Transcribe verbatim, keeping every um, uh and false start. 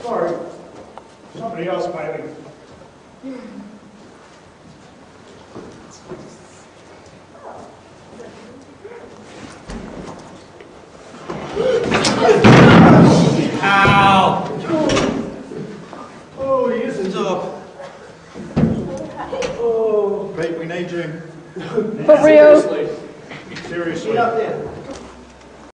Sorry. Somebody else fighting. Ow! Oh, he isn't. Stop. Oh. Great, we need you. For real. Seriously. Seriously. Get up there.